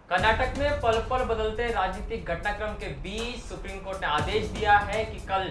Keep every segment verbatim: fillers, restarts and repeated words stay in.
कर्नाटक में पल पल बदलते राजनीतिक घटनाक्रम के बीच सुप्रीम कोर्ट ने आदेश दिया है कि कल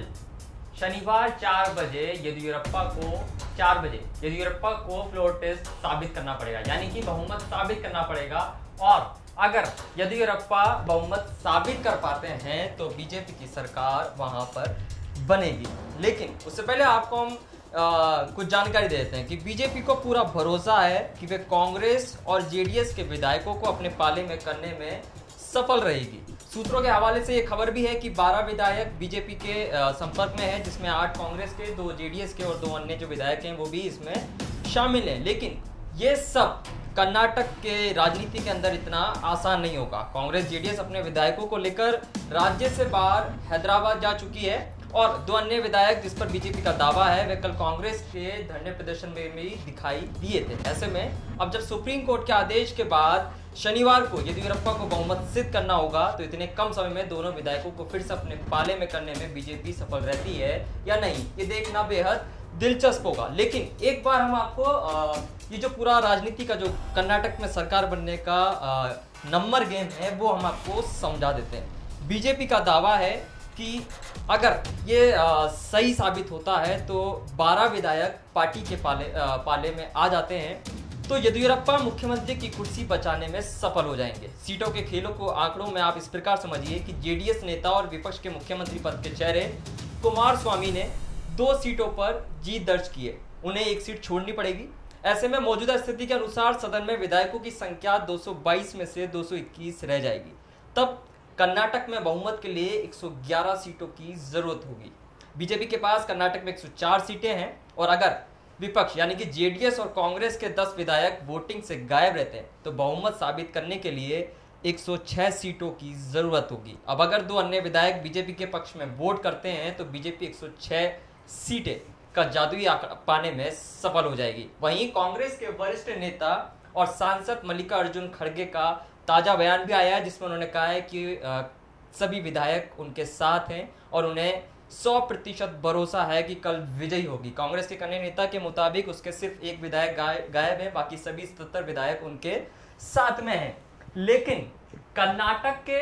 शनिवार चार बजे येदियुरप्पा को चार बजे येदियुरप्पा को फ्लोर टेस्ट साबित करना पड़ेगा, यानी कि बहुमत साबित करना पड़ेगा। और अगर येदियुरप्पा बहुमत साबित कर पाते हैं तो बीजेपी की सरकार वहां पर बनेगी। लेकिन उससे पहले आपको हम आ, कुछ जानकारी देते हैं कि बीजेपी को पूरा भरोसा है कि वे कांग्रेस और जेडीएस के विधायकों को अपने पाले में करने में सफल रहेगी। सूत्रों के हवाले से ये खबर भी है कि बारह विधायक बीजेपी के संपर्क में हैं, जिसमें आठ कांग्रेस के, दो जेडीएस के और दो अन्य जो विधायक हैं वो भी इसमें शामिल हैं। लेकिन ये सब कर्नाटक के राजनीति के अंदर इतना आसान नहीं होगा। कांग्रेस जेडीएस अपने विधायकों को लेकर राज्य से बाहर हैदराबाद जा चुकी है और दो अन्य विधायक जिस पर बीजेपी का दावा है वे कल कांग्रेस के धरने प्रदर्शन में भी दिखाई दिए थे। ऐसे में अब जब सुप्रीम कोर्ट के आदेश के बाद शनिवार को येदियुरप्पा को बहुमत सिद्ध करना होगा तो इतने कम समय में दोनों विधायकों को फिर से अपने पाले में करने में बीजेपी सफल रहती है या नहीं, ये देखना बेहद दिलचस्प होगा। लेकिन एक बार हम आपको आ, ये जो पूरा राजनीति का जो कर्नाटक में सरकार बनने का आ, नंबर गेम है वो हम आपको समझा देते हैं। बीजेपी का दावा है कि अगर ये आ, सही साबित होता है तो बारह विधायक पार्टी के पाले आ, पाले में आ जाते हैं तो येदियुरप्पा मुख्यमंत्री की कुर्सी बचाने में सफल हो जाएंगे। सीटों के खेलों को आंकड़ों में आप इस प्रकार समझिए कि जेडीएस नेता और विपक्ष के मुख्यमंत्री पद के चेहरे कुमारस्वामी ने दो सीटों पर जीत दर्ज की है, उन्हें एक सीट छोड़नी पड़ेगी। ऐसे में मौजूदा स्थिति के अनुसार सदन में विधायकों की संख्या दो सौ बाईस में से दो सौ इक्कीस रह जाएगी। तब कर्नाटक में बहुमत के लिए एक सौ ग्यारह सीटों की जरूरत होगी। बीजेपी के पास कर्नाटक में एक सौ चार सीटें हैं और अगर विपक्ष यानी कि जेडीएस और कांग्रेस के दस विधायक वोटिंग से गायब रहते हैं तो बहुमत साबित करने के लिए एक सौ छह सीटों की जरूरत होगी। अब अगर दो अन्य विधायक बीजेपी के पक्ष में वोट करते हैं तो बीजेपी एक सौ छह सीटें का जादुई आंकड़ा पाने में सफल हो जाएगी। वहीं कांग्रेस के वरिष्ठ नेता और सांसद मल्लिकार्जुन खड़गे का ताजा बयान भी आया है जिसमें उन्होंने कहा है कि आ, सभी विधायक उनके साथ हैं और उन्हें सौ प्रतिशत भरोसा है कि कल विजयी होगी। कांग्रेस के कन्या नेता के मुताबिक उसके सिर्फ एक विधायक गायब है, बाकी सभी सत्तर विधायक उनके साथ में हैं। लेकिन कर्नाटक के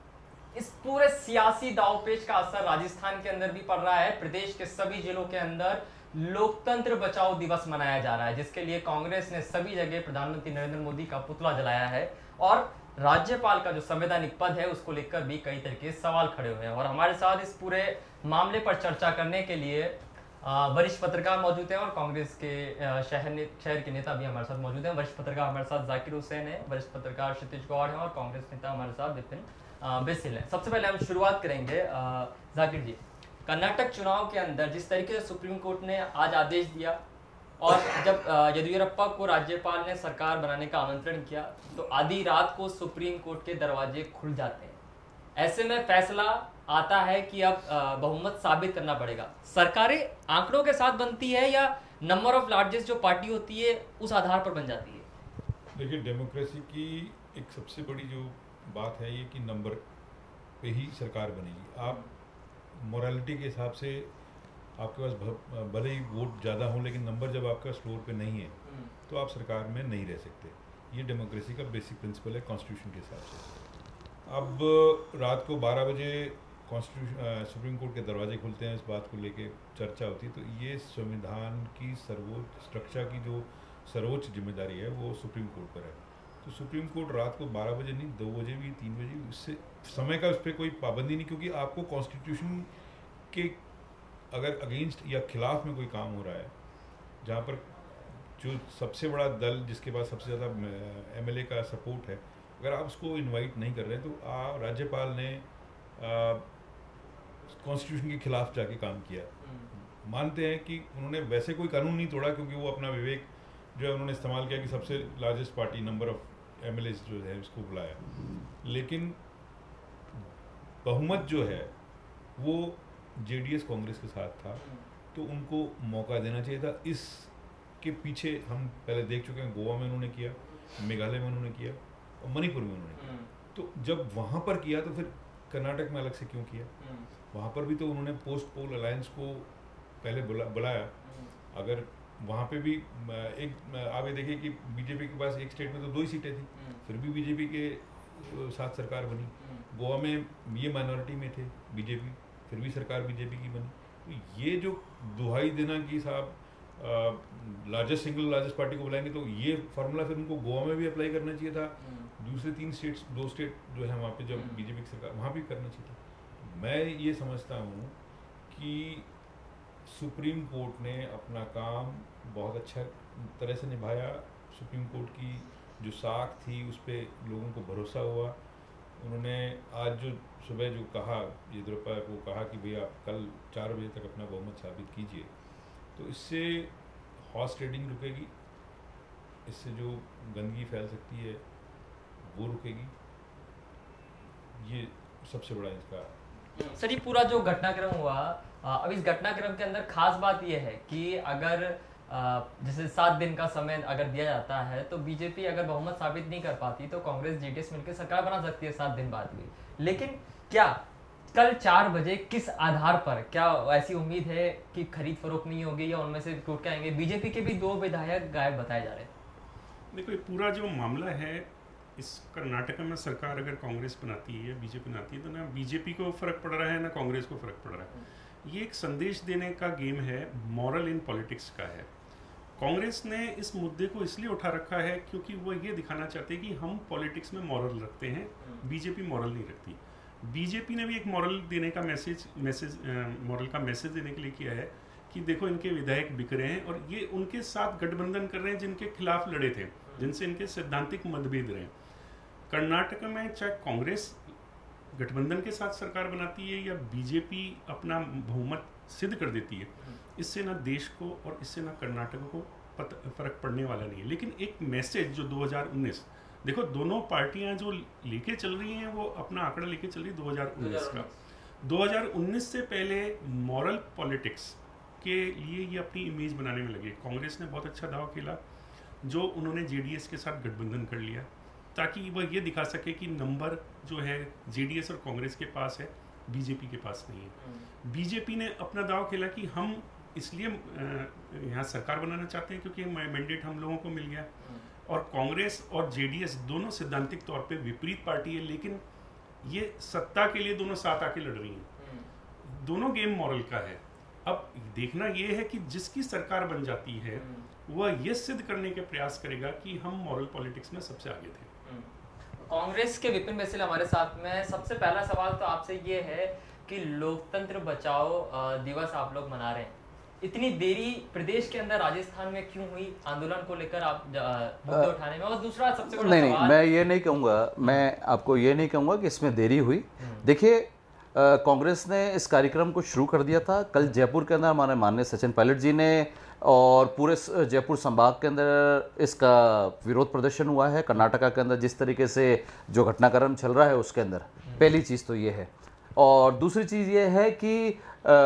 इस पूरे सियासी दांवपेच का असर राजस्थान के अंदर भी पड़ रहा है। प्रदेश के सभी जिलों के अंदर लोकतंत्र बचाओ दिवस मनाया जा रहा है, जिसके लिए कांग्रेस ने सभी जगह प्रधानमंत्री नरेंद्र मोदी का पुतला जलाया है और राज्यपाल का जो संवैधानिक पद है उसको लेकर भी कई तरह के सवाल खड़े हुए हैं। और हमारे साथ इस पूरे मामले पर चर्चा करने के लिए वरिष्ठ पत्रकार मौजूद हैं और कांग्रेस के शहर ने, शहर के नेता भी हमारे साथ मौजूद हैं। वरिष्ठ पत्रकार हमारे साथ जाकिर हुसैन है, वरिष्ठ पत्रकार क्षितिज गौड़ है और कांग्रेस नेता हमारे साथ विपिन बिसिल है। सबसे पहले हम शुरुआत करेंगे जाकिर जी, कर्नाटक चुनाव के अंदर जिस तरीके से सुप्रीम कोर्ट ने आज आदेश दिया और जब येदियुरप्पा को राज्यपाल ने सरकार बनाने का आमंत्रण किया तो आधी रात को सुप्रीम कोर्ट के दरवाजे खुल जाते हैं। ऐसे में फैसला आता है कि अब बहुमत साबित करना पड़ेगा। सरकारें आंकड़ों के साथ बनती है या नंबर ऑफ लार्जेस्ट जो पार्टी होती है उस आधार पर बन जाती है? देखिए, डेमोक्रेसी की एक सबसे बड़ी जो बात है ये कि नंबर पे ही सरकार बनेगी। आप मोरालिटी के हिसाब से आपके पास भले ही वोट ज़्यादा हो लेकिन नंबर जब आपका फ्लोर पे नहीं है तो आप सरकार में नहीं रह सकते। ये डेमोक्रेसी का बेसिक प्रिंसिपल है कॉन्स्टिट्यूशन के हिसाब से। अब रात को बारह बजे कॉन्स्टिट्यूशन सुप्रीम कोर्ट के दरवाजे खुलते हैं, इस बात को लेके चर्चा होती है। तो ये संविधान की सर्वोच्च स्ट्रक्चर की जो सर्वोच्च जिम्मेदारी है वो सुप्रीम कोर्ट पर है। तो सुप्रीम कोर्ट रात को बारह बजे नहीं, दो बजे भी, तीन बजे, उससे समय का उस पर कोई पाबंदी नहीं, क्योंकि आपको कॉन्स्टिट्यूशन के अगर अगेंस्ट या खिलाफ में कोई काम हो रहा है, जहाँ पर जो सबसे बड़ा दल जिसके पास सबसे ज़्यादा एमएलए का सपोर्ट है, अगर आप उसको इनवाइट नहीं कर रहे हैं तो आप राज्यपाल ने कॉन्स्टिट्यूशन के खिलाफ जाके काम किया। मानते हैं कि उन्होंने वैसे कोई कानून नहीं तोड़ा क्योंकि वो अपना विवेक जो है उन्होंने इस्तेमाल किया कि सबसे largest party number of MLA जो है उसको बुलाया, लेकिन बहुमत जो है वो जेडीएस कांग्रेस के साथ था तो उनको मौका देना चाहिए था। इसके पीछे हम पहले देख चुके हैं, गोवा में उन्होंने किया, मेघालय में उन्होंने किया और मणिपुर में उन्होंने किया। तो जब वहाँ पर किया तो फिर कर्नाटक में अलग से क्यों किया? वहाँ पर भी तो उन्होंने पोस्ट पोल अलायंस को पहले बुला बुलाया। अगर वहाँ पे भी एक आप ये देखिए कि बीजेपी के पास एक स्टेट में तो दो ही सीटें थी, फिर भी बीजेपी के साथ सरकार बनी। गोवा में ये माइनॉरिटी में थे बीजेपी, फिर भी सरकार बीजेपी की बनी। तो ये जो दुहाई देना कि साहब लार्जेस्ट सिंगल लार्जेस्ट पार्टी को बुलाएंगे, तो ये फार्मूला फिर उनको गोवा में भी अप्लाई करना चाहिए था, दूसरे तीन स्टेट्स दो स्टेट जो है वहाँ पे जब बीजेपी की सरकार, वहाँ भी करना चाहिए था। मैं ये समझता हूँ कि सुप्रीम कोर्ट ने अपना काम बहुत अच्छा तरह से निभाया। सुप्रीम कोर्ट की जो साख थी उस पर लोगों को भरोसा हुआ। उन्होंने आज जो सुबह जो कहा, येदियुरप्पा को कहा कि भैया आप कल चार बजे तक अपना बहुमत साबित कीजिए, तो इससे हॉर्स ट्रेडिंग रुकेगी, इससे जो गंदगी फैल सकती है वो रुकेगी। ये सबसे बड़ा इसका। सर ये पूरा जो घटनाक्रम हुआ, अब इस घटनाक्रम के अंदर खास बात यह है कि अगर जैसे सात दिन का समय अगर दिया जाता है तो बीजेपी अगर बहुमत साबित नहीं कर पाती तो कांग्रेस जेडीएस मिलकर सरकार बना सकती है सात दिन बाद भी। लेकिन क्या कल चार बजे किस आधार पर, क्या ऐसी उम्मीद है कि खरीद फरोख्त नहीं होगी या उनमें से टूट के आएंगे? बीजेपी के भी दो विधायक गायब बताए जा रहे हैं। देखो ये पूरा जो मामला है, इस कर्नाटक में सरकार अगर कांग्रेस बनाती है, बीजेपी बनाती है, तो ना बीजेपी को फर्क पड़ रहा है ना कांग्रेस को फर्क पड़ रहा है। ये एक संदेश देने का गेम है, मॉरल इन पॉलिटिक्स का है। कांग्रेस ने इस मुद्दे को इसलिए उठा रखा है क्योंकि वो ये दिखाना चाहते हैं कि हम पॉलिटिक्स में मॉरल रखते हैं, बीजेपी मॉरल नहीं रखती। बीजेपी ने भी एक मॉरल देने का मैसेज मैसेज मॉरल का मैसेज देने के लिए किया है कि देखो इनके विधायक बिक रहे हैं और ये उनके साथ गठबंधन कर रहे हैं जिनके खिलाफ लड़े थे, जिनसे इनके सैद्धांतिक मतभेद रहे। कर्नाटक में चाहे कांग्रेस गठबंधन के साथ सरकार बनाती है या बीजेपी अपना बहुमत सिद्ध कर देती है, इससे ना देश को और इससे ना कर्नाटक को फर्क पड़ने वाला नहीं है। लेकिन एक मैसेज जो दो हज़ार उन्नीस, देखो दोनों पार्टियां जो लेके चल रही हैं वो अपना आंकड़ा लेके चल रही है दो हज़ार उन्नीस का। दो हज़ार उन्नीस से पहले मॉरल पॉलिटिक्स के लिए ये अपनी इमेज बनाने में लगे। कांग्रेस ने बहुत अच्छा दाव खेला जो उन्होंने जेडीएस के साथ गठबंधन कर लिया ताकि वह ये दिखा सके कि नंबर जो है जेडीएस और कांग्रेस के पास है, बीजेपी के पास नहीं है। बीजेपी ने अपना दाव खेला कि हम इसलिए यहाँ सरकार बनाना चाहते हैं क्योंकि मैंडेट हम लोगों को मिल गया, और कांग्रेस और जेडीएस दोनों सैद्धांतिक तौर पे विपरीत पार्टी है, लेकिन ये सत्ता के लिए दोनों साथ आके लड़ रही हैं। दोनों गेम मॉरल का है। अब देखना ये है कि जिसकी सरकार बन जाती है वह ये सिद्ध करने के प्रयास करेगा कि हम मॉरल पॉलिटिक्स में सबसे आगे थे। कांग्रेस के विपिन बैसल हमारे साथ में। सबसे पहला सवाल तो आपसे ये है कि लोकतंत्र बचाओ दिवस आप लोग मना रहे हैं, इतनी देरी प्रदेश के अंदर राजस्थान में क्यों हुई आंदोलन को लेकर आप मुद्दे उठाने में? और दूसरा सबसे बड़ा नहीं नहीं मैं ये नहीं कहूँगा, मैं आपको ये नहीं कहूँगा कि इसमें देरी हुई। देखिए कांग्रेस ने इस कार्यक्रम को शुरू कर दिया था। कल जयपुर के अंदर हमारे माननीय सचिन पायलट जी ने और पूरे जयपुर संभाग के अंदर इसका विरोध प्रदर्शन हुआ है। कर्नाटका के अंदर जिस तरीके से जो घटनाक्रम चल रहा है उसके अंदर पहली चीज़ तो ये है, और दूसरी चीज़ ये है कि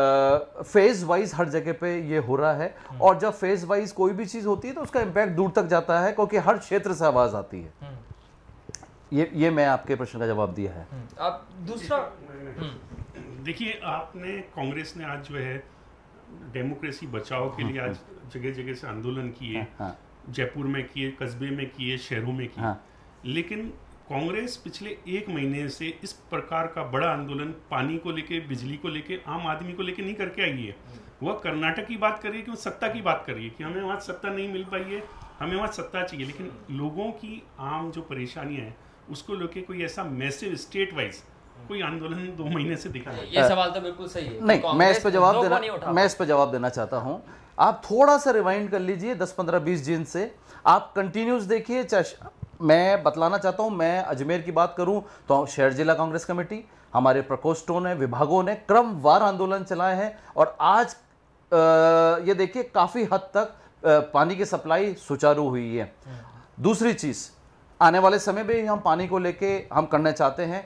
फेज वाइज हर जगह पे ये हो रहा है, और जब फेज वाइज कोई भी चीज़ होती है तो उसका इम्पैक्ट दूर तक जाता है क्योंकि हर क्षेत्र से आवाज़ आती है। ये ये मैं आपके प्रश्न का जवाब दिया है। अब दूसरा देखिए, आपने कांग्रेस ने आज जो है डेमोक्रेसी बचाओ के लिए आज जगह जगह से आंदोलन किए, जयपुर में किए, कस्बे में किए, शहरों में किए, लेकिन कांग्रेस पिछले एक महीने से इस प्रकार का बड़ा आंदोलन पानी को लेके, बिजली को लेके, आम आदमी को लेके नहीं करके आई है। वह कर्नाटक की बात कर रही है कि वो सत्ता की बात कर रही है कि हमें वहाँ सत्ता नहीं मिल पाई है, हमें वहाँ सत्ता चाहिए, लेकिन लोगों की आम जो परेशानियां हैं उसको लेके कोई ऐसा मैसिव स्टेट वाइज कोई आंदोलन दो महीने से दिखा नहीं। ये सवाल तो बिल्कुल सही है। नहीं, मैं इस पर जवाब देना मैं इस पर जवाब देना चाहता हूँ। आप थोड़ा सा रिवाइंड कर लीजिए दस पंद्रह बीस दिन से, आप कंटिन्यूस देखिए। मैं बतलाना चाहता हूँ, मैं अजमेर की बात करूं तो शहर जिला कांग्रेस कमेटी, हमारे प्रकोष्ठों ने, विभागों ने क्रमवार आंदोलन चलाए हैं, और आज आ, ये देखिए काफ़ी हद तक आ, पानी की सप्लाई सुचारू हुई है। दूसरी चीज़, आने वाले समय में हम पानी को लेके हम करना चाहते हैं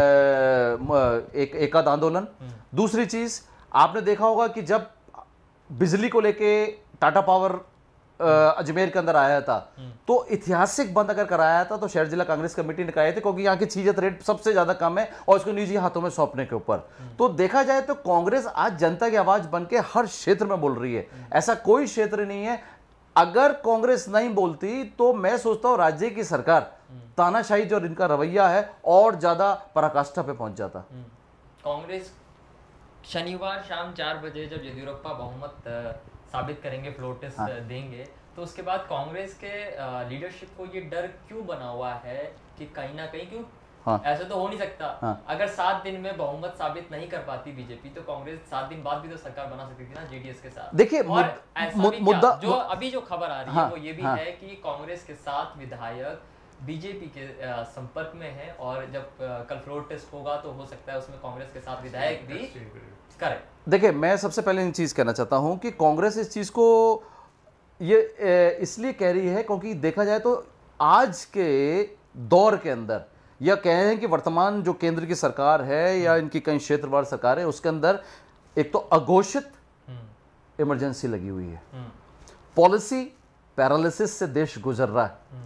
एक एकाध आंदोलन। दूसरी चीज़, आपने देखा होगा कि जब बिजली को लेके टाटा पावर अजमेर के अंदर आया था तो ऐतिहासिक बंद अगर कराया था तो शहर जिला कांग्रेस कमेटी ने कराए थे, क्योंकि यहाँ की चीजत रेट सबसे ज्यादा कम है और उसको निजी हाथों में सौंपने के ऊपर। तो देखा जाए तो कांग्रेस आज जनता की आवाज बन के हर क्षेत्र में बोल रही है। ऐसा कोई क्षेत्र नहीं है, अगर कांग्रेस नहीं बोलती तो मैं सोचता हूं राज्य की सरकार तानाशाही जो इनका रवैया है और ज्यादा पराकाष्ठा पे पहुंच जाता। कांग्रेस शनिवार शाम चार बजे जब येदियुरप्पा बहुमत साबित करेंगे, फ्लोर टेस्ट हाँ। देंगे, तो उसके बाद कांग्रेस के लीडरशिप को ये डर क्यों बना हुआ है कि कहीं ना कहीं क्यों हाँ। ऐसा तो हो नहीं सकता हाँ। अगर सात दिन में बहुमत साबित नहीं कर पाती बीजेपी तो कांग्रेस सात दिन बाद भी तो सरकार बना सकती थी ना जेडीएस के साथ। देखिए मुद्दा जो अभी जो खबर आ रही हाँ, है वो ये भी हाँ, है कि कांग्रेस के सात विधायक बीजेपी के संपर्क में है और जब कल फ्लोर टेस्ट होगा तो हो सकता है उसमें कांग्रेस के साथ विधायक भी करे। देखिए मैं सबसे पहले एक चीज कहना चाहता हूं कि कांग्रेस इस चीज को ये इसलिए कह रही है क्योंकि देखा जाए तो आज के दौर के अंदर या कहें कि वर्तमान जो केंद्र की सरकार है या इनकी कई क्षेत्रवार सरकार है उसके अंदर एक तो अघोषित इमरजेंसी लगी हुई है, पॉलिसी पैरालिसिस से देश गुजर रहा है।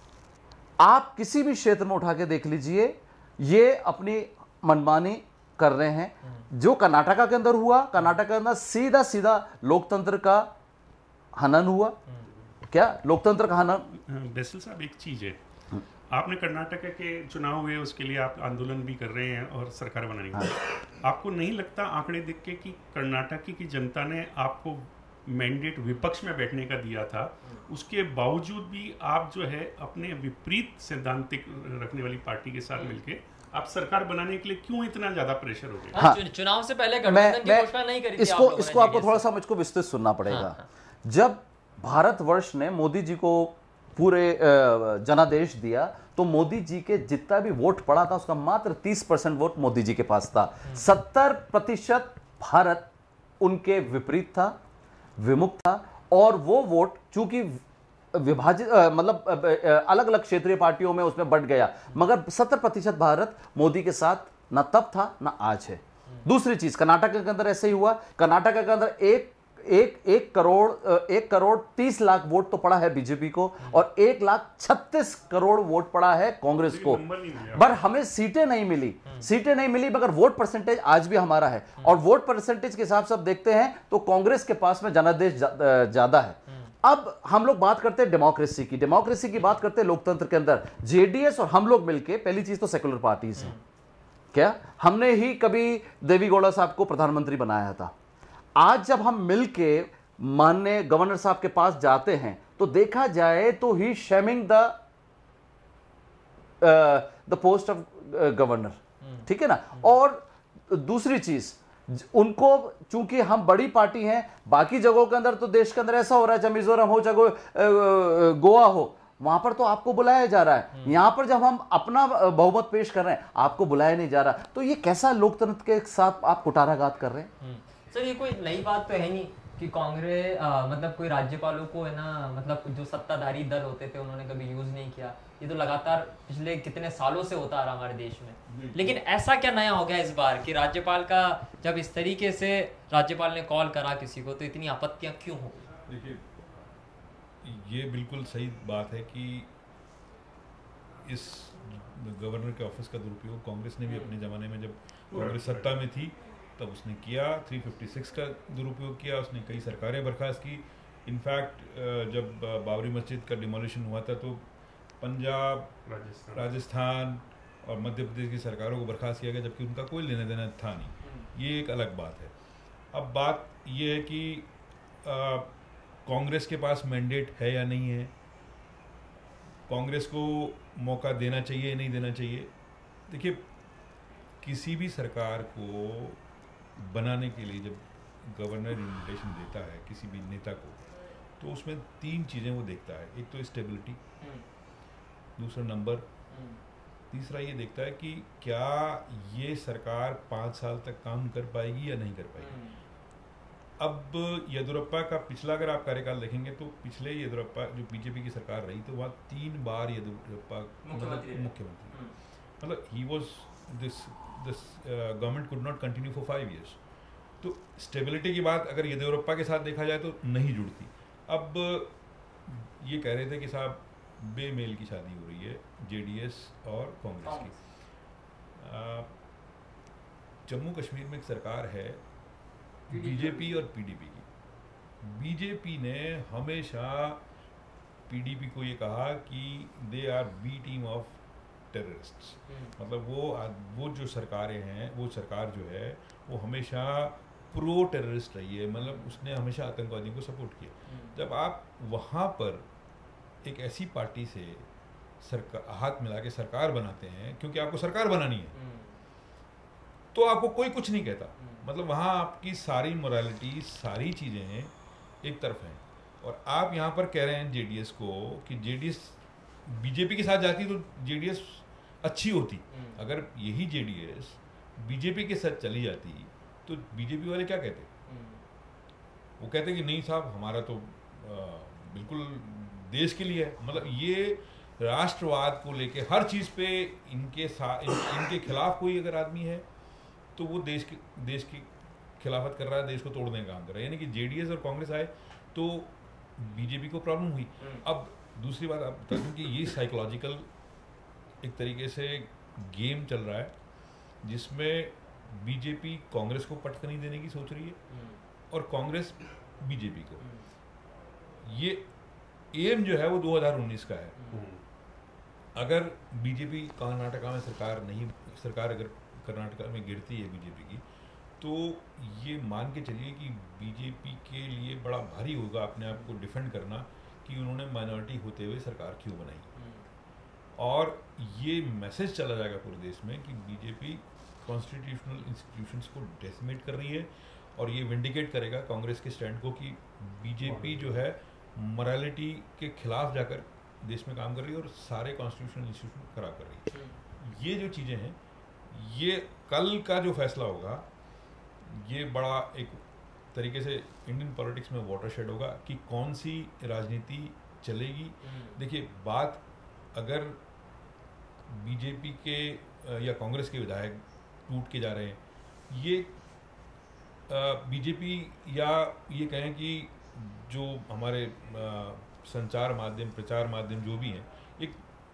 आप किसी भी क्षेत्र में उठा के देख लीजिए, ये अपनी मनमानी कर रहे हैं। जो कर्नाटका के अंदर हुआ, कर्नाटक के अंदर सीधा सीधा लोकतंत्र का हनन हुआ। क्या लोकतंत्र का हनन? बैसल साहब एक चीज है, आपने कर्नाटक के चुनाव हुए उसके लिए आप आंदोलन भी कर रहे हैं और सरकार बनाने के लिए, आपको नहीं लगता आंकड़े देख के कि कर्नाटक की जनता ने आपको मैंडेट विपक्ष में बैठने का दिया था, उसके बावजूद भी आप जो है अपने विपरीत सैद्धांतिक रखने वाली पार्टी के साथ मिलके आप सरकार बनाने के लिए क्यों इतना ज्यादा प्रेशर हो गया? हाँ, चुनाव से पहले गठबंधन की घोषणा नहीं करी थी इसको आप इसको आपको थोड़ा सा मुझको विस्तृत सुनना पड़ेगा। हाँ, हाँ। जब भारतवर्ष ने मोदी जी को पूरे जनादेश दिया तो मोदी जी के जितना भी वोट पड़ा था उसका मात्र तीस परसेंट वोट मोदी जी के पास था। सत्तर प्रतिशत भारत उनके विपरीत था, विमुक्त था और वो वोट चूंकि विभाजित मतलब अलग अलग क्षेत्रीय पार्टियों में उसमें बढ़ गया, मगर सत्तर प्रतिशत भारत मोदी के साथ ना तब था ना आज है। दूसरी चीज कर्नाटक के अंदर ऐसे ही हुआ। कर्नाटक के अंदर एक एक एक करोड़ एक करोड़ तीस लाख वोट तो पड़ा है बीजेपी को और एक लाख छत्तीस करोड़ वोट पड़ा है कांग्रेस को, पर हमें सीटें नहीं मिली सीटें नहीं मिली मगर वोट परसेंटेज आज भी हमारा है। और वोट परसेंटेज के हिसाब से आप देखते हैं तो कांग्रेस के पास में जनादेश ज्यादा है। अब हम लोग बात करते हैं डेमोक्रेसी की डेमोक्रेसी की बात करते हैं लोकतंत्र के अंदर जेडीएस और हम लोग मिलके, पहली चीज तो सेकुलर पार्टीज हैं। क्या हमने ही कभी देवी गौड़ा साहब को प्रधानमंत्री बनाया था? आज जब हम मिलके माननीय गवर्नर साहब के पास जाते हैं तो देखा जाए तो ही shaming the the post of governor, ठीक है ना। और दूसरी चीज उनको चूंकि हम बड़ी पार्टी हैं, बाकी जगहों के अंदर तो देश के अंदर ऐसा हो रहा है, चाहे मिजोरम हो चाहे गोवा हो, वहां पर तो आपको बुलाया जा रहा है। यहां पर जब हम अपना बहुमत पेश कर रहे हैं आपको बुलाया नहीं जा रहा। तो ये कैसा लोकतंत्र के साथ आप कुटाराघात कर रहे हैं? सर ये कोई नई बात तो है नहीं कि कांग्रेस मतलब कोई राज्यपालों को है ना, मतलब जो सत्ताधारी दल होते थे उन्होंने कभी यूज नहीं किया। ये तो लगातार पिछले कितने सालों से होता आ रहा हमारे देश में। लेकिन ऐसा क्या नया हो गया इस बार कि राज्यपाल का जब इस तरीके से राज्यपाल ने कॉल करा किसी को तो इतनी आपत्तियां क्यों हो गई? देखिए ये बिल्कुल सही बात है कि इस गवर्नर के ऑफिस का दुरुपयोग कांग्रेस ने भी अपने ज़माने में जब कांग्रेस सत्ता में थी तब उसने किया। तीन सौ छप्पन का दुरुपयोग किया, उसने कई सरकारें बर्खास्त की। इनफैक्ट जब बाबरी मस्जिद का डिमोलिशन हुआ था तो पंजाब, राजस्थान राजस्थान और मध्य प्रदेश की सरकारों को बर्खास्त किया गया, जबकि उनका कोई लेना देना था नहीं। ये एक अलग बात है। अब बात ये है कि कांग्रेस के पास मैंडेट है या नहीं है, कांग्रेस को मौका देना चाहिए नहीं देना चाहिए। देखिए किसी भी सरकार को बनाने के लिए जब गवर्नर इन्विटेशन देता है किसी भी नेता को तो उसमें तीन चीज़ें वो देखता है। एक तो स्टेबिलिटी, दूसरा नंबर, तीसरा ये देखता है कि क्या ये सरकार पाँच साल तक काम कर पाएगी या नहीं कर पाएगी। अब येदियुरप्पा का पिछला अगर आप कार्यकाल देखेंगे तो पिछले येदियुरप्पा जो बीजेपी की सरकार रही तो वहाँ तीन बार येदियुरप्पा मुख्यमंत्री मतलब he was this this government could not continue for five years. तो स्टेबिलिटी की बात अगर येदियुरप्पा के साथ देखा जाए तो नहीं जुड़ती। अब ये कह रहे थे कि साहब बेमेल की शादी हो रही है जेडीएस और कांग्रेस की। जम्मू कश्मीर में एक सरकार है बीजेपी और पीडीपी की। बीजेपी ने हमेशा पीडीपी को ये कहा कि they are B team of terrorists, मतलब वो वो जो सरकारें हैं, वो सरकार जो है वो हमेशा प्रो टेररिस्ट रही है, मतलब उसने हमेशा आतंकवादियों को सपोर्ट किया। जब आप वहाँ पर एक ऐसी पार्टी से सरकार हाथ मिला के सरकार बनाते हैं, क्योंकि आपको सरकार बनानी है, तो आपको कोई कुछ नहीं कहता, मतलब वहाँ आपकी सारी मोरालिटी, सारी चीज़ें एक तरफ हैं। और आप यहाँ पर कह रहे हैं जेडीएस को कि जेडीएस बीजेपी के साथ जाती तो जेडीएस अच्छी होती। अगर यही जेडीएस बीजेपी के साथ चली जाती तो बीजेपी वाले क्या कहते? वो कहते कि नहीं साहब, हमारा तो आ, बिल्कुल देश के लिए है। मतलब ये राष्ट्रवाद को लेके हर चीज़ पे इनके साथ इन, इनके खिलाफ कोई अगर आदमी है तो वो देश के देश की खिलाफत कर रहा है, देश को तोड़ने का काम कर रहा है। यानी कि जेडीएस और कांग्रेस आए तो बीजेपी को प्रॉब्लम हुई। अब दूसरी बात आप बता दूं कि ये साइकोलॉजिकल एक तरीके से गेम चल रहा है जिसमें बीजेपी कांग्रेस को पटकनी देने की सोच रही है और कांग्रेस बीजेपी को। ये एम जो है वो दो हज़ार उन्नीस का है। अगर बीजेपी कर्नाटका में सरकार नहीं सरकार अगर कर्नाटका में गिरती है बीजेपी की, तो ये मान के चलिए कि बीजेपी के लिए बड़ा भारी होगा अपने आप को डिफेंड करना कि उन्होंने माइनॉरिटी होते हुए सरकार क्यों बनाई। और ये मैसेज चला जाएगा पूरे देश में कि बीजेपी कॉन्स्टिट्यूशनल इंस्टीट्यूशंस को डेसिमेट कर रही है, और ये विंडिकेट करेगा कांग्रेस के स्टैंड को कि बीजेपी जो है मोरालिटी के खिलाफ जाकर देश में काम कर रही है और सारे कॉन्स्टिट्यूशनल इंस्टीट्यूशन खराब कर रही है। ये जो चीज़ें हैं, ये कल का जो फैसला होगा ये बड़ा एक तरीके से इंडियन पॉलिटिक्स में वाटरशेड होगा कि कौन सी राजनीति चलेगी। देखिए, बात अगर बीजेपी के या कांग्रेस के विधायक टूट के जा रहे हैं, ये बीजेपी या ये कहें कि जो हमारे आ, संचार माध्यम, प्रचार माध्यम जो भी हैं, एक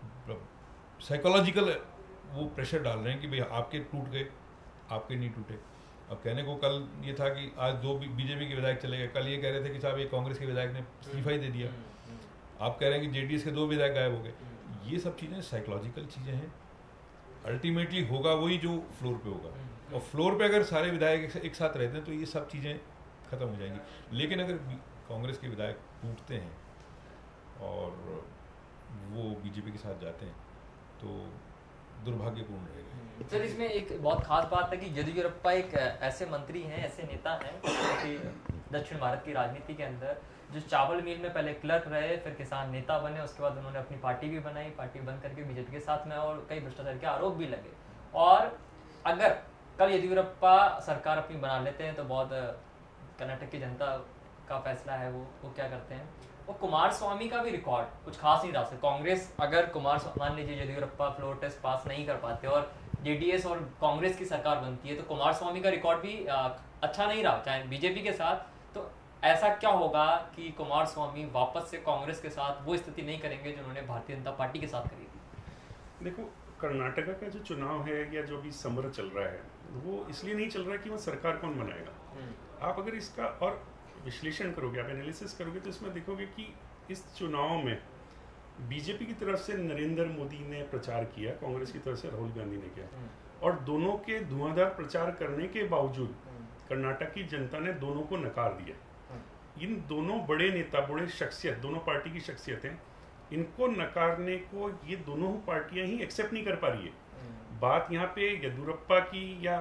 साइकोलॉजिकल वो प्रेशर डाल रहे हैं कि भाई आपके टूट गए, आपके नहीं टूटे। अब कहने को कल ये था कि आज दो बीजेपी के विधायक चले गए, कल ये कह रहे थे कि साहब एक कांग्रेस के विधायक ने इस्तीफा ही दे दिया। आप कह रहे हैं कि जेडीएस के दो विधायक गायब हो गए। ये सब चीज़ें साइकोलॉजिकल चीज़ें हैं। अल्टीमेटली होगा वही जो फ्लोर पे होगा, और फ्लोर पे अगर सारे विधायक एक साथ रहते हैं तो ये सब चीज़ें ख़त्म हो जाएंगी। लेकिन अगर कांग्रेस के विधायक टूटते हैं और वो बीजेपी के साथ जाते हैं तो दुर्भाग्यपूर्ण रहेगा। सर, इसमें एक बहुत खास बात है कि येदियुरप्पा एक ऐसे मंत्री हैं, ऐसे नेता हैं कि दक्षिण भारत की राजनीति के अंदर जो चावल मिल में पहले क्लर्क रहे, फिर किसान नेता बने, उसके बाद उन्होंने अपनी पार्टी भी बनाई, पार्टी बंद करके बीजेपी के साथ में, और कई भ्रष्टाचार के आरोप भी लगे। और अगर कल येदियुरप्पा सरकार अपनी बना लेते हैं तो बहुत कर्नाटक की जनता का फैसला है, वो वो क्या करते हैं। और कुमार स्वामी का भी रिकॉर्ड कुछ खास नहीं रहा। कांग्रेस अगर कुमार मान लीजिए येदियुरप्पा फ्लोर टेस्ट पास नहीं कर पाते और जेडीएस और कांग्रेस की सरकार बनती है तो कुमार स्वामी का रिकॉर्ड भी आ, अच्छा नहीं रहा, चाहे बीजेपी के साथ। तो ऐसा क्या होगा कि कुमार स्वामी वापस से कांग्रेस के साथ वो स्थिति नहीं करेंगे जो उन्होंने भारतीय जनता पार्टी के साथ करी थी? देखो, कर्नाटका का जो चुनाव है या जो भी समर चल रहा है वो इसलिए नहीं चल रहा कि वह सरकार कौन बनाएगा। आप अगर इसका और विश्लेषण करोगे, आप एनालिसिस करोगे तो इसमें देखोगे कि इस चुनाव में बीजेपी की तरफ से नरेंद्र मोदी ने प्रचार किया, कांग्रेस की तरफ से राहुल गांधी ने किया, और दोनों के धुआंधार प्रचार करने के बावजूद कर्नाटक की जनता ने दोनों को नकार दिया। इन दोनों बड़े नेता, बड़े शख्सियत, दोनों पार्टी की शख्सियतें, इनको नकारने को ये दोनों पार्टियां ही एक्सेप्ट नहीं कर पा रही है। बात यहाँ पे येदियुरप्पा की या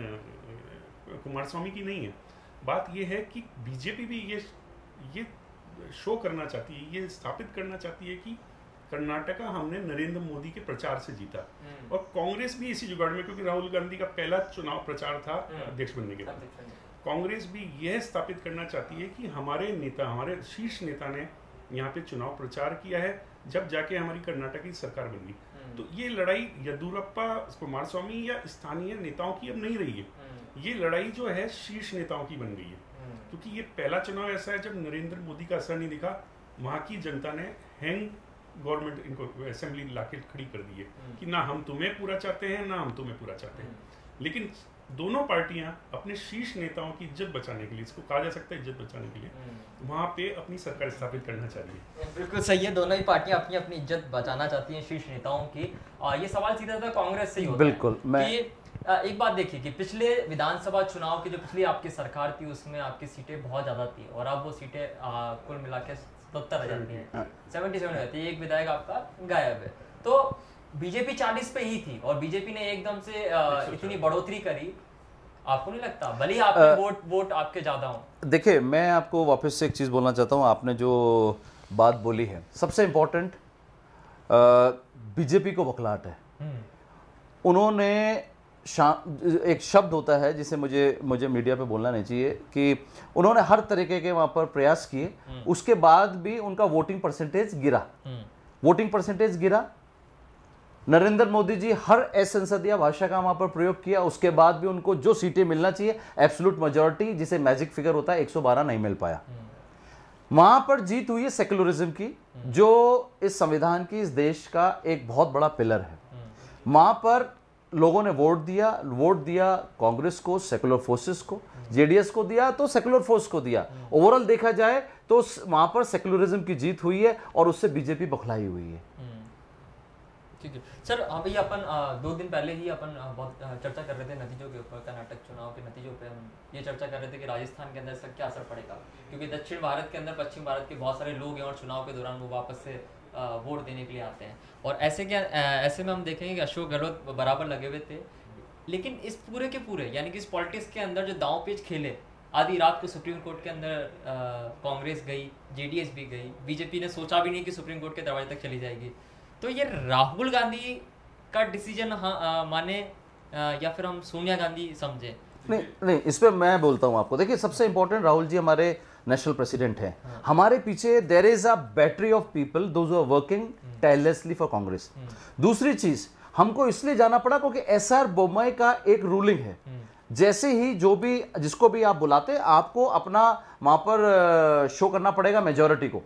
कुमार स्वामी की नहीं है, बात यह है कि बीजेपी भी ये ये शो करना चाहती है, ये स्थापित करना चाहती है कि कर्नाटका हमने नरेंद्र मोदी के प्रचार से जीता, और कांग्रेस भी इसी जुगाड़ में, क्योंकि राहुल गांधी का पहला चुनाव प्रचार था अध्यक्ष बनने के बाद, कांग्रेस भी यह स्थापित करना चाहती है कि हमारे नेता, हमारे शीर्ष नेता ने यहाँ पे चुनाव प्रचार किया है, जब जाके हमारी कर्नाटक की सरकार बन गई। तो ये लड़ाई येदियुरप्पा, कुमार स्वामी या स्थानीय नेताओं की अब नहीं रही है, ये लड़ाई जो है शीर्ष नेताओं की बन गई है। क्योंकि ये पहला चुनाव ऐसा है जब नरेंद्र मोदी का असर नहीं दिखा, वहाँ की जनता ने हैंग गवर्नमेंट इनको असेंबली लाके खड़ी कर दी है कि ना हम तुम्हें पूरा चाहते हैं ना हम तुम्हें पूरा चाहते हैं। लेकिन दोनों पार्टियां अपने शीर्ष नेताओं की इज्जत बचाने के लिए, इसको कहा जा सकता है इज्जत बचाने के लिए, वहां पे अपनी सरकार स्थापित करना चाहिए। बिल्कुल सही है, दोनों ही पार्टियां अपनी अपनी इज्जत बचाना चाहती हैं शीर्ष नेताओं की। आ, ये सवाल सीधा सीधा कांग्रेस से ही होता बिल्कुल, है मैं कि आ, एक बात देखिए कि पिछले विधानसभा चुनाव की जो पिछली आपकी सरकार थी उसमें आपकी सीटें बहुत ज्यादा थी और अब वो सीटें आ, कुल मिला के सत्तर रह जाती हैं, सेवेंटी सेवन रहती है, एक विधायक आपका गायब है। तो बीजेपी चालीस पे ही थी और बीजेपी ने एकदम से आ, इतनी बढ़ोतरी करी, आपको नहीं लगता भले ही आपके वोट वोट आपके ज्यादा हो? देखिए, मैं आपको वापस से एक चीज बोलना चाहता हूं, आपने जो बात बोली है सबसे इंपॉर्टेंट बीजेपी को बखलाहट है। उन्होंने एक शब्द होता है जिसे मुझे मुझे मीडिया पे बोलना नहीं चाहिए कि उन्होंने हर तरीके के वहां पर प्रयास किए, उसके बाद भी उनका वोटिंग परसेंटेज गिरा, वोटिंग परसेंटेज गिरा। नरेंद्र मोदी जी हर असंसदीय भाषा का वहां पर प्रयोग किया, उसके बाद भी उनको जो सीटें मिलना चाहिए एब्सोल्यूट मेजॉरिटी जिसे मैजिक फिगर होता है एक सौ बारह नहीं मिल पाया। वहां पर जीत हुई है सेक्युलरिज्म की, जो इस संविधान की इस देश का एक बहुत बड़ा पिलर है। वहां पर लोगों ने वोट दिया, वोट दिया कांग्रेस को, सेकुलर फोर्सेस को, जेडीएस को दिया तो सेकुलर फोर्स को दिया। ओवरऑल देखा जाए तो वहां पर सेकुलरिज्म की जीत हुई है और उससे बीजेपी बखलाई हुई है। ठीक है सर, अभी अपन दो दिन पहले ही अपन बहुत चर्चा कर रहे थे नतीजों के ऊपर, कर्नाटक चुनाव के नतीजों पे हम ये चर्चा कर रहे थे कि राजस्थान के अंदर इसका क्या असर पड़ेगा, क्योंकि दक्षिण भारत के अंदर पश्चिम भारत के बहुत सारे लोग हैं और चुनाव के दौरान वो वापस से वोट देने के लिए आते हैं। और ऐसे क्या ऐसे में हम देखेंगे कि अशोक गहलोत बराबर लगे हुए थे, लेकिन इस पूरे के पूरे यानी कि इस पॉलिटिक्स के अंदर जो दांव पेच खेले, आधी रात को सुप्रीम कोर्ट के अंदर कांग्रेस गई, जेडीएस भी गई, बीजेपी ने सोचा भी नहीं कि सुप्रीम कोर्ट के दरवाजे तक चली जाएगी। तो ये राहुल गांधी का डिसीजन हाँ माने या फिर हम सोनिया गांधी समझे? नहीं नहीं, इस पर मैं बोलता हूं आपको। देखिए, सबसे इंपॉर्टेंट राहुल जी हमारे नेशनल प्रेसिडेंट हैं। हाँ। हमारे पीछे there is a battery of people those who are working tirelessly for Congress. दूसरी चीज, हमको इसलिए जाना पड़ा क्योंकि एस आर बोम्मई का एक रूलिंग है, जैसे ही जो भी जिसको भी आप बुलाते आपको अपना वहां पर शो करना पड़ेगा मेजोरिटी को।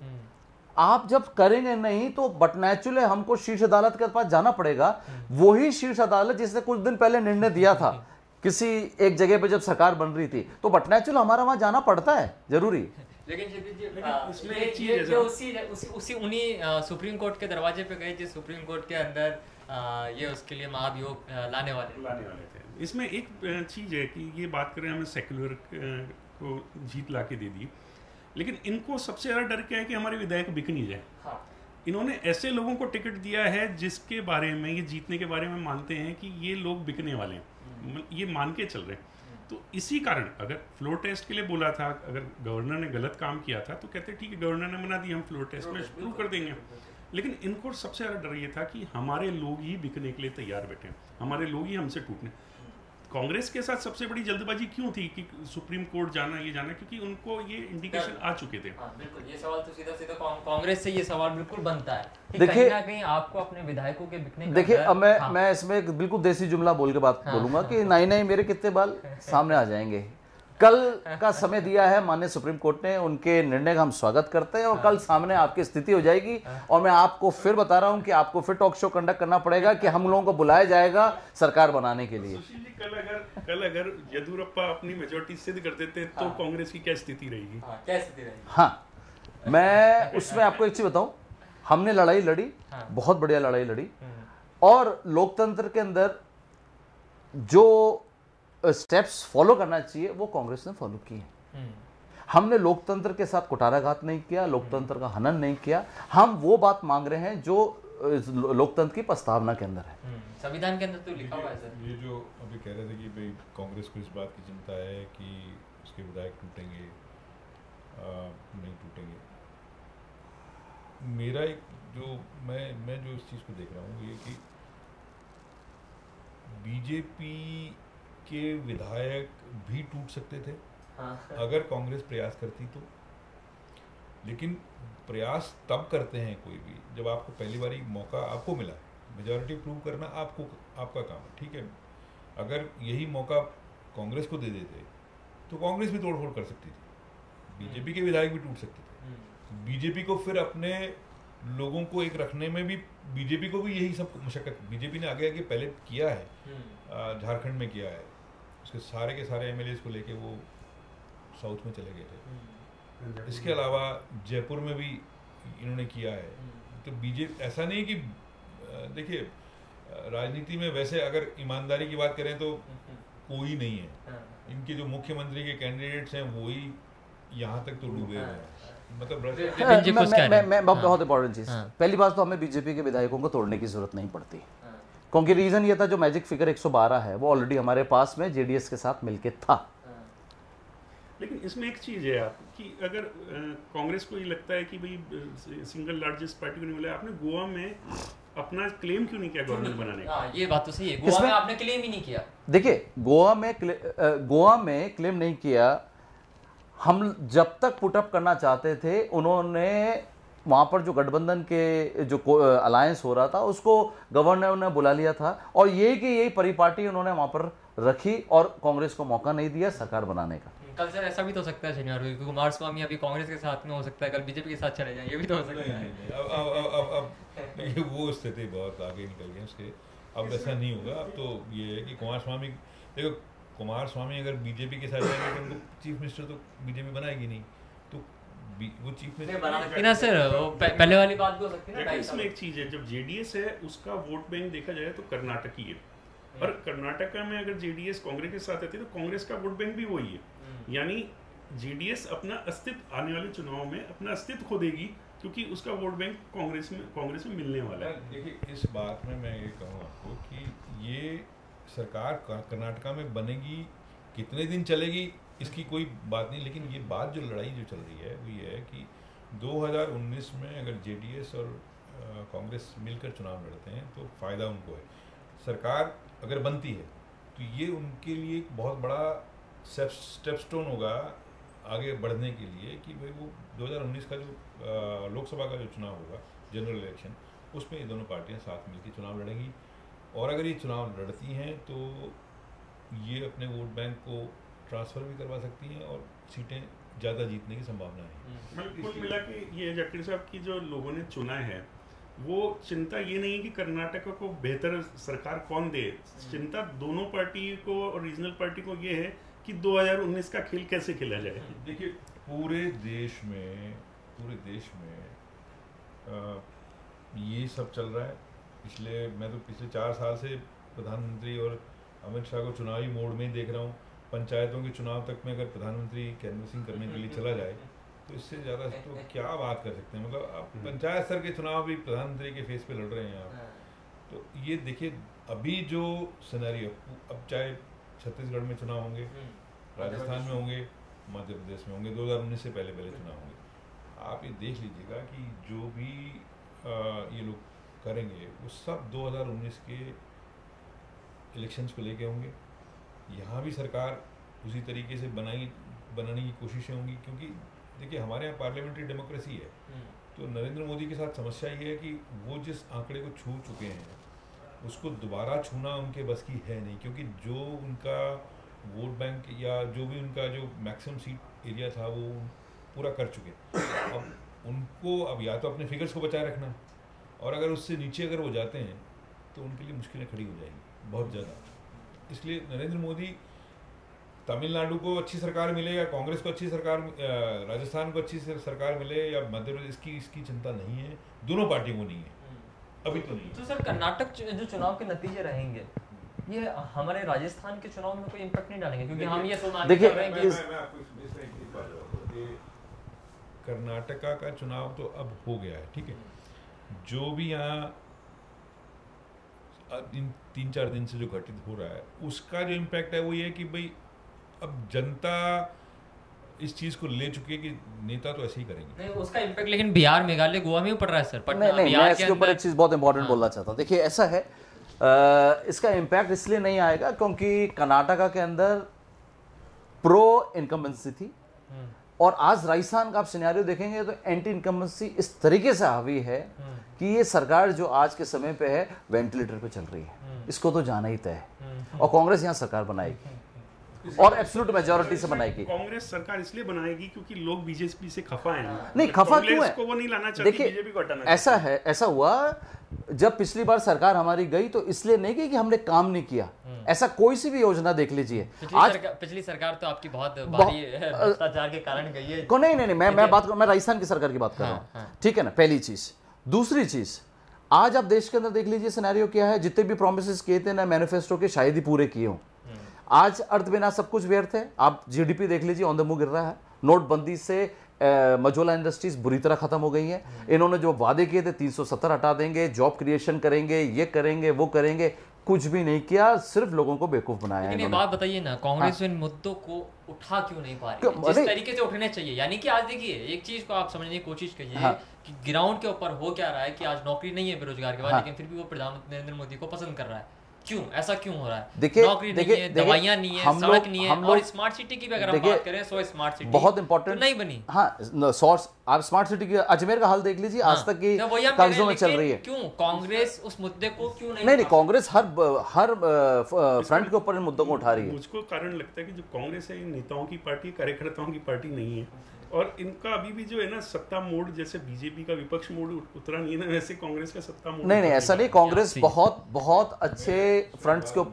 आप जब करेंगे नहीं तो बट नेचुरली हमको शीर्ष अदालत के पास जाना पड़ेगा। वही शीर्ष अदालत जिसने कुछ दिन पहले निर्णय दिया था किसी एक जगह पे जब सरकार बन रही थी, तो बट नेचुरल हमारा वहां जाना पड़ता है जरूरी। लेकिन इसमें एक चीज जो उसी उसी उसी उन्हीं सुप्रीम कोर्ट के दरवाजे पे गए जिस सुप्रीम कोर्ट के अंदर आ, ये उसके लिए महाभियोग लाने वाले लाने वाले थे। इसमें एक चीज है कि ये बात करें हमें सेक्युलर को जीत ला के दे दी, लेकिन इनको सबसे ज्यादा डर क्या है कि हमारे विधायक बिक नहीं जाए। हाँ। इन्होंने ऐसे लोगों को टिकट दिया है जिसके बारे में ये जीतने के बारे में मानते हैं कि ये लोग बिकने वाले हैं, ये मान के चल रहे हैं। तो इसी कारण अगर फ्लोर टेस्ट के लिए बोला था, अगर गवर्नर ने गलत काम किया था तो कहते ठीक है गवर्नर ने मना दिया, हम फ्लोर टेस्ट में प्रूव कर देंगे। लेकिन इनको सबसे ज्यादा डर ये था कि हमारे लोग ही बिकने के लिए तैयार बैठे, हमारे लोग ही हमसे टूटने। कांग्रेस के साथ सबसे बड़ी जल्दबाजी क्यों थी कि सुप्रीम कोर्ट जाना ये जाना, क्योंकि उनको ये इंडिकेशन आ चुके थे। हाँ, बिल्कुल ये सवाल तो सीधा सीधा कांग्रेस से ये सवाल बिल्कुल बनता है कि कहीं ना कहीं आपको अपने विधायकों के बिकने का। देखिए, अब मैं हाँ। मैं इसमें बिल्कुल देसी जुमला बोल के बात हाँ। बोलूंगा कि नहीं नहीं मेरे कितने बाल सामने आ जाएंगे। कल का समय दिया है माननीय सुप्रीम कोर्ट ने, उनके निर्णय का हम स्वागत करते हैं और कल सामने आपकी स्थिति हो जाएगी। और मैं आपको फिर बता रहा हूं कि आपको फिर टॉक शो कंडक्ट करना पड़ेगा कि हम लोगों को बुलाया जाएगा सरकार बनाने के लिए। सुशील जी, कल अगर कल अगर येदियुरप्पा अपनी मेजोरिटी सिद्ध कर देते तो हाँ। कांग्रेस की क्या स्थिति रहेगी? हाँ, क्या स्थिति रहेगी? हाँ, मैं उसमें आपको एक चीज बताऊं, हमने लड़ाई लड़ी, बहुत बढ़िया लड़ाई लड़ी, और लोकतंत्र के अंदर जो स्टेप्स फॉलो करना चाहिए वो कांग्रेस ने फॉलो किए। हमने लोकतंत्र के साथ कुटाराघात नहीं किया, लोकतंत्र का हनन नहीं किया। हम वो बात मांग रहे हैं जो लोकतंत्र की प्रस्तावना के अंदर है, संविधान के अंदर तो लिखा हुआ है सर। ये जो अभी कह रहे थे कि भाई कांग्रेस को इस बात की चिंता है कि उसके विधायक टूटेंगे नहीं टूटेंगे, मेरा एक जो मैं मैं जो इस चीज़ को देख रहा हूँ ये कि बीजेपी के विधायक भी टूट सकते थे हाँ। अगर कांग्रेस प्रयास करती तो। लेकिन प्रयास तब करते हैं कोई भी जब आपको पहली बार मौका आपको मिला है, मेजॉरिटी प्रूव करना आपको आपका काम है, ठीक है। अगर यही मौका कांग्रेस को दे देते तो कांग्रेस भी तोड़फोड़ कर सकती थी, बीजेपी के विधायक भी टूट सकते थे। बीजेपी को फिर अपने लोगों को एक रखने में भी बीजेपी को भी यही सब मशक्कत बीजेपी ने आगे आगे पहले किया है, झारखंड में किया है, उसके सारे के सारे एम एल एज को लेके वो साउथ में चले गए थे। इसके अलावा जयपुर में भी इन्होंने किया है। तो बीजेपी ऐसा नहीं कि देखिए राजनीति में वैसे अगर ईमानदारी की बात करें तो कोई नहीं है। इनके जो मुख्यमंत्री के कैंडिडेट्स हैं वही यहाँ तक तो डूबे हुए हैं। मतलब मैं मैं मैं बहुत इंपॉर्टेंट चीज, पहली बात तो हमें बीजेपी के विधायकों को तोड़ने की जरूरत नहीं पड़ती, क्योंकि रीजन ये था जो मैजिक फिगर एक सौ बारह है वो ऑलरेडी हमारे पास में जेडीएस के साथ मिलके था। लेकिन इसमें एक चीज़ है आप कि अगर कांग्रेस को ये लगता है कि भाई सिंगल लार्जेस्ट पार्टी को नहीं मिला, आपने गोवा में अपना क्लेम क्यों नहीं किया गवर्नमेंट बनाने का? ये बात तो सही है, गोवा में आपने क्लेम ही नहीं किया। देखिए गोवा में गोवा में क्लेम नहीं किया। हम जब तक पुटअप करना चाहते थे उन्होंने वहाँ पर जो गठबंधन के जो अलायंस हो रहा था उसको गवर्नर ने बुला लिया था और ये कि यही परिपाटी उन्होंने वहाँ पर रखी और कांग्रेस को मौका नहीं दिया सरकार बनाने का। कल सर ऐसा भी तो हो सकता है शनिवार को कुमार स्वामी अभी कांग्रेस के साथ में हो सकता है, कल बीजेपी के साथ चले जाएं, ये भी तो हो सकता है। अब अब अब अब ये वो स्थिति बहुत आगे निकल गई उसके, अब ऐसा नहीं होगा। अब तो ये है कि कुमार स्वामी, देखो कुमार स्वामी अगर बीजेपी के साथ जाएंगे तो उनको चीफ मिनिस्टर तो बीजेपी बनाएगी नहीं, तो वो चीफ मिनिस्टर बना सकती ना सर, वो पहले वाली बात भी हो सकती है ना। इसमें एक चीज है, जब जेडीएस है उसका वोट बैंक देखा जाए तो कर्नाटक ही है, और कर्नाटका में अगर जेडीएस कांग्रेस के साथ आती है तो कांग्रेस का वोट बैंक भी वही है। यानी जेडीएस अपना अस्तित्व आने वाले चुनाव में अपना अस्तित्व खो देगी क्योंकि उसका वोट बैंक कांग्रेस में कांग्रेस में मिलने वाला है। देखिए इस बात में मैं ये कहूँ आपको कि ये सरकार कर्नाटका में बनेगी, कितने दिन चलेगी इसकी कोई बात नहीं, लेकिन ये बात जो लड़ाई जो चल रही है वो ये है कि दो हज़ार उन्नीस में अगर जेडीएस और कांग्रेस मिलकर चुनाव लड़ते हैं तो फ़ायदा उनको है। सरकार अगर बनती है तो ये उनके लिए एक बहुत बड़ा स्टेप स्टोन होगा आगे बढ़ने के लिए कि भाई वो दो हज़ार उन्नीस का जो लोकसभा का जो चुनाव होगा जनरल इलेक्शन, उसमें ये दोनों पार्टियां साथ मिलकर चुनाव लड़ेंगी और अगर ये चुनाव लड़ती हैं तो ये अपने वोट बैंक को ट्रांसफ़र भी करवा सकती हैं और सीटें ज़्यादा जीतने की संभावना है। कुल मिला के ये जाकिर साहब की जो लोगों ने चुना है वो चिंता ये नहीं है कि कर्नाटक को बेहतर सरकार कौन दे, चिंता दोनों पार्टी को और रीजनल पार्टी को ये है कि दो हज़ार उन्नीस का खेल कैसे खेला जाए। देखिए पूरे देश में पूरे देश में आ, ये सब चल रहा है। पिछले मैं तो पिछले चार साल से प्रधानमंत्री और अमित शाह को चुनावी मोड में ही देख रहा हूँ। पंचायतों के चुनाव तक में अगर प्रधानमंत्री कैनवसिंग करने के लिए चला जाए तो इससे ज़्यादा तो क्या बात कर सकते हैं। मतलब आप पंचायत स्तर के चुनाव भी प्रधानमंत्री के फेस पे लड़ रहे हैं आप। तो ये देखिए अभी जो सिनेरियो, अब चाहे छत्तीसगढ़ में चुनाव होंगे, राजस्थान में होंगे, मध्य प्रदेश में होंगे, दो हज़ार उन्नीस से पहले पहले चुनाव होंगे, आप ये देख लीजिएगा कि जो भी आ, ये लोग करेंगे वो सब दो हज़ार उन्नीस के इलेक्शंस को लेके होंगे। यहाँ भी सरकार उसी तरीके से बनाई बनाने की कोशिशें होंगी, क्योंकि देखिए हमारे यहाँ पार्लियामेंट्री डेमोक्रेसी है। तो नरेंद्र मोदी के साथ समस्या ये है कि वो जिस आंकड़े को छू चुके हैं उसको दोबारा छूना उनके बस की है नहीं, क्योंकि जो उनका वोट बैंक या जो भी उनका जो मैक्सिमम सीट एरिया था वो पूरा कर चुके। अब उनको अब या तो अपने फिगर्स को बचाए रखना, और अगर उससे नीचे अगर वो जाते हैं तो उनके लिए मुश्किलें खड़ी हो जाएंगी बहुत ज़्यादा। इसलिए नरेंद्र मोदी तमिलनाडु को अच्छी सरकार मिले या कांग्रेस को अच्छी सरकार, राजस्थान को अच्छी सरकार मिले या मध्य प्रदेश की, इसकी चिंता नहीं है, दोनों पार्टियों को नहीं है, अभी तो नहीं। तो सर कर्नाटक जो चुनाव के नतीजे रहेंगे ये हमारे राजस्थान के चुनाव में कोई इम्पैक्ट नहीं डालेंगे, क्योंकि हम ये सुना देखिए कर्नाटका का चुनाव तो अब हो गया है, ठीक है। जो भी यहाँ इन तीन चार दिन से जो घटित हो रहा है उसका जो इम्पैक्ट है वो ये है कि भाई अब जनता इस चीज को ले चुकी है कि नेता तो ऐसे ही करेंगे। नहीं उसका इम्पैक्ट लेकिन बिहार, मेघालय, गोवा में भी पड़ रहा है सर। नहीं नहीं मैं इसके ऊपर एक चीज बहुत इंपॉर्टेंट बोलना चाहता हूँ। देखिए ऐसा है, आ, इसका इम्पैक्ट इसलिए नहीं आएगा क्योंकि कर्नाटका के अंदर प्रो इनकम्बेंसी थी, और आज राजस्थान का आप सिनेरियो देखेंगे तो एंटी इनकम्बेंसी इस तरीके से हावी है कि ये सरकार जो आज के समय पे है वेंटिलेटर पे चल रही है, इसको तो जाना ही तय है। और कांग्रेस यहाँ सरकार बनाएगी और एब्सोल्यूट मेजॉरिटी से बनाएगी। कांग्रेस सरकार इसलिए बनाएगी क्योंकि लोग बीजेपी से खफा हैं। नहीं खफा क्यों है, को वो नहीं लाना चाहती, बीजेपी को हटाना। ऐसा है, ऐसा हुआ जब पिछली बार सरकार हमारी गई तो इसलिए नहीं गई कि हमने काम नहीं किया, ऐसा कोई सी भी योजना देख लीजिए। पिछली आज सरकार, पिछली सरकार तो आपकी बहुत भारी भ्रष्टाचार के कारण गई है। को नहीं नहीं नहीं मैं मैं बात मैं राजस्थान की सरकार की बात कर रहा हूँ, ठीक है ना, पहली चीज। दूसरी चीज, आज आप देश के अंदर देख लीजिए सिनेरियो क्या है, जितने भी प्रोमिसेस किए थे ना मैनिफेस्टो के, शायद ही पूरे किए हों। आज अर्थ बिना सब कुछ व्यर्थ है। आप जीडीपी देख लीजिए, ऑन द मूव गिर रहा है। नोटबंदी से मजोला इंडस्ट्रीज बुरी तरह खत्म हो गई है। इन्होंने जो वादे किए थे तीन सौ सत्तर हटा देंगे, जॉब क्रिएशन करेंगे, ये करेंगे वो करेंगे, कुछ भी नहीं किया, सिर्फ लोगों को बेवकूफ बनाया है। लेकिन बात बताइए ना, कांग्रेस इन मुद्दों को उठा क्यों नहीं पा रही है जिस तरीके से उठने चाहिए? यानी कि आज देखिए, एक चीज को आप समझने की कोशिश कीजिए हाँ। कि ग्राउंड के ऊपर हो क्या रहा है कि आज नौकरी नहीं है बेरोजगार के बाद, हाँ। लेकिन फिर भी वो प्रधानमंत्री नरेंद्र मोदी को पसंद कर रहा है। क्यों ऐसा क्यों हो रहा है? देखिए, नौकरी नहीं है, दवाइयां नहीं है, सड़क नहीं है, और स्मार्ट सिटी की भी अगर हम बात करें, सो स्मार्ट सिटी बहुत इंपॉर्टेंट तो नहीं बनी। हाँ, सोर्स आप स्मार्ट सिटी की अजमेर का हाल देख लीजिए, आज तक की कागजों में चल रही है। क्यों कांग्रेस उस मुद्दे को क्यों नहीं? नहीं नहीं, कांग्रेस हर हर फ्रंट के ऊपर इन मुद्दों को उठा रही है। मुझको कारण लगता है कि जो कांग्रेस है नेताओं की पार्टी, कार्यकर्ताओं की पार्टी नहीं है, और इनका अभी भी जो है ना सत्ता मोड, जैसे बीजेपी का विपक्ष मोड उतरा नहीं है ना, वैसे कांग्रेस का सत्ता मोड नहीं नहीं ऐसा नहीं। कांग्रेस बहुत बहुत अच्छे फ्रंट्स को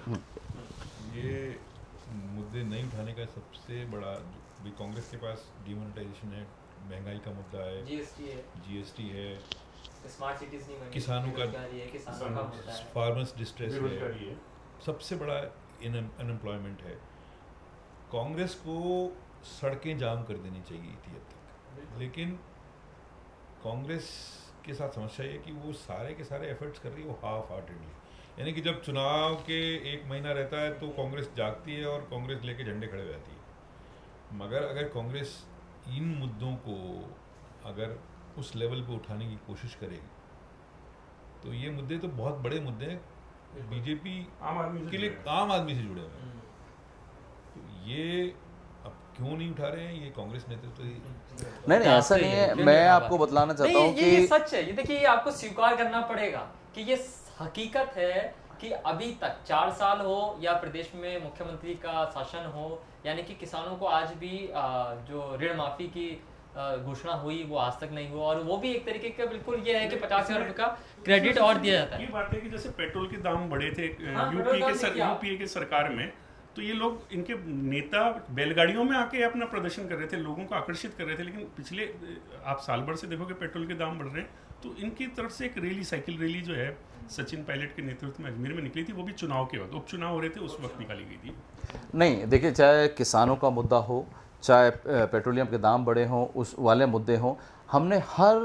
ये मुद्दे नहीं उठाने का सबसे बड़ा, भी कांग्रेस के पास डिमोनेटाइजेशन है, महंगाई का मुद्दा है, जीएसटी है, जीएसटी है, स्मार्ट सिटीज नहीं बनी, किसानों का फार्मर्स डिस्ट्रेस है, सबसे बड़ा अनएम्प्लॉयमेंट है। कांग्रेस को सड़कें जाम कर देनी चाहिए थी अब तक, लेकिन कांग्रेस के साथ समस्या है कि वो सारे के सारे एफर्ट्स कर रही है वो हाफ हार्टेडली, यानी कि जब चुनाव के एक महीना रहता है तो कांग्रेस जागती है और कांग्रेस लेके झंडे खड़े हो जाती है। मगर अगर कांग्रेस इन मुद्दों को अगर उस लेवल पे उठाने की कोशिश करेगी तो ये मुद्दे तो बहुत बड़े मुद्दे हैं, बीजेपी आम आदमी के लिए आम आदमी से जुड़े हुए हैं, तो ये क्यों नहीं उठा रहे हैं ये कांग्रेस नेतृत्व? नहीं नहीं ऐसा नहीं है, मैं आपको बतलाना चाहता हूँ कि ये सच है। ये देखिए, ये आपको स्वीकार करना पड़ेगा कि ये हकीकत है कि अभी तक चार साल हो या प्रदेश में मुख्यमंत्री का शासन हो, यानी कि किसानों को आज भी जो ऋण माफी की घोषणा हुई वो आज तक नहीं हुआ, और वो भी एक तरीके का बिल्कुल ये है कि पचास हजार रुपए का क्रेडिट और दिया जाता है। ये बात है कि जैसे पेट्रोल के दाम बढ़े थे यूपीए के सर, यूपीए के सरकार में, तो ये लोग, इनके नेता बैलगाड़ियों में आके अपना प्रदर्शन कर रहे थे, लोगों को आकर्षित कर रहे थे, लेकिन पिछले आप साल भर से देखोगे पेट्रोल के दाम बढ़ रहे हैं, तो इनकी तरफ से एक रैली, साइकिल रैली जो है सचिन पायलट के नेतृत्व में अजमेर में निकली थी, वो भी चुनाव के वक्त, उपचुनाव हो रहे थे उस वक्त निकाली गई थी। नहीं देखिए, चाहे किसानों का मुद्दा हो, चाहे पेट्रोलियम के दाम बढ़े हों, उस वाले मुद्दे हों, हमने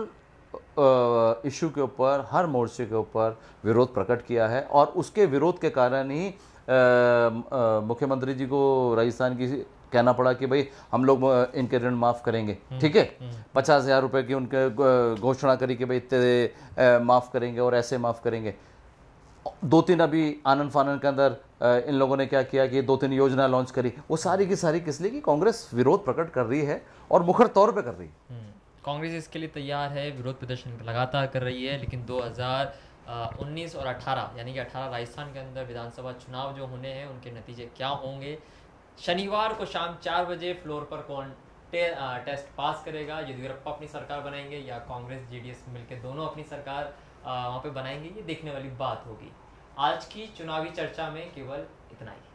हर इशू के ऊपर, हर मोर्चे के ऊपर विरोध प्रकट किया है, और उसके विरोध के कारण ही मुख्यमंत्री जी को राजस्थान की कहना पड़ा कि भाई हम लोग इनके ऋण माफ़ करेंगे, ठीक है, पचास हज़ार रुपये की उनके घोषणा करी कि भाई इतने माफ़ करेंगे और ऐसे माफ़ करेंगे। दो तीन अभी आनंद फानन के अंदर इन लोगों ने क्या किया कि दो तीन योजना लॉन्च करी, वो सारी की सारी किस लिए कि कांग्रेस विरोध प्रकट कर रही है और मुखर तौर पे कर रही है। कांग्रेस इसके लिए तैयार है, विरोध प्रदर्शन लगातार कर रही है, लेकिन दो हज़ार उन्नीस और अठारह यानी कि अठारह राजस्थान के अंदर विधानसभा चुनाव जो होने हैं उनके नतीजे क्या होंगे, शनिवार को शाम चार बजे फ्लोर पर कौन टे, आ, टेस्ट पास करेगा, येदियुरप्पा अपनी सरकार बनाएंगे या कांग्रेस जेडीएस मिलकर दोनों अपनी सरकार वहाँ पे बनाएंगे, ये देखने वाली बात होगी। आज की चुनावी चर्चा में केवल इतना ही।